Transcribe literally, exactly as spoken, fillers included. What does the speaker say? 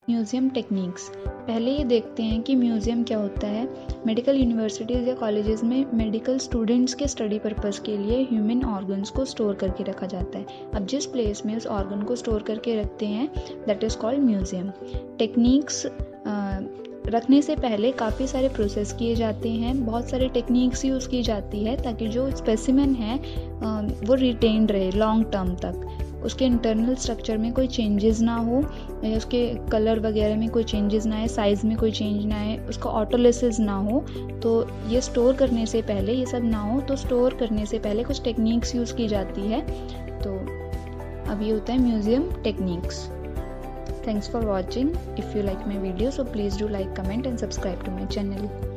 Museum techniques. पहले ये देखते हैं कि म्यूज़ियम क्या होता है। मेडिकल यूनिवर्सिटीज़ या कॉलेजेस में मेडिकल स्टूडेंट्स के स्टडी पर्पस के लिए ह्यूमन ऑर्गन्स को स्टोर करके रखा जाता है। अब जिस प्लेस में उस ऑर्गन को स्टोर करके रखते हैं that is called museum. Techniques रखने से पहले काफ़ी सारे प्रोसेस किए जाते हैं, बहुत सारे टेक्निक्स यूज़ की जाती है ताकि जो स्पेसिमेन है वो रिटेन्ड रहे लॉन्ग टर्म तक। उसके इंटरनल स्ट्रक्चर में कोई चेंजेस ना हो, या उसके कलर वगैरह में कोई चेंजेस ना आए, साइज़ में कोई चेंज ना आए, उसका ऑटोलिसिस ना हो। तो ये स्टोर करने से पहले ये सब ना हो तो स्टोर करने से पहले कुछ टेक्निक्स यूज़ की जाती है। तो अब ये होता है museum techniques. Thanks for watching. If you like my video, so please do like, comment and subscribe to my channel.